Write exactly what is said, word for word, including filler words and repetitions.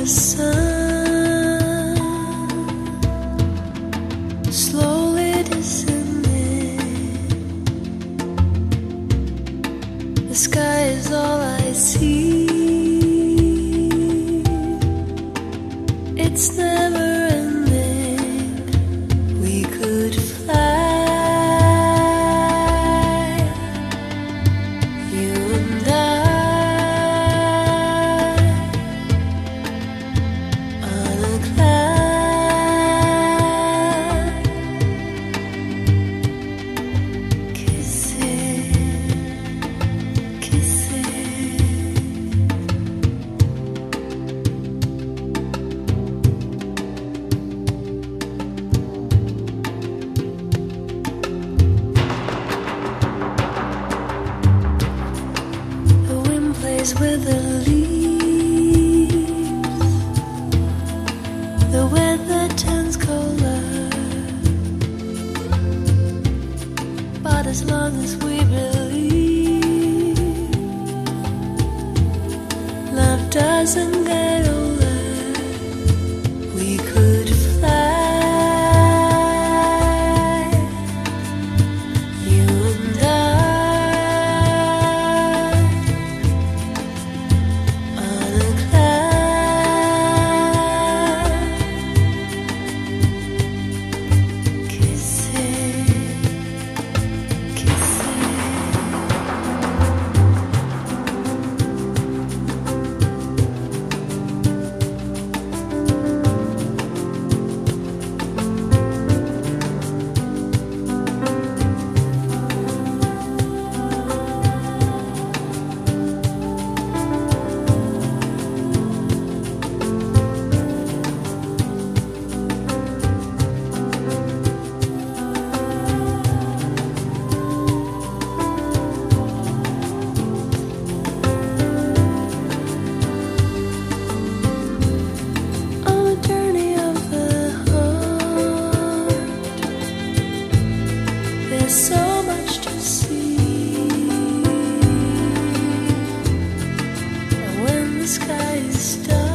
sun slowly descending. The sky is all I see. It's never ending. We could fly, you and I. With the leaves, the weather turns colder, but as long as we believe, love doesn't get older. We could fly, you and I. There's so much to see. When the sky is dark,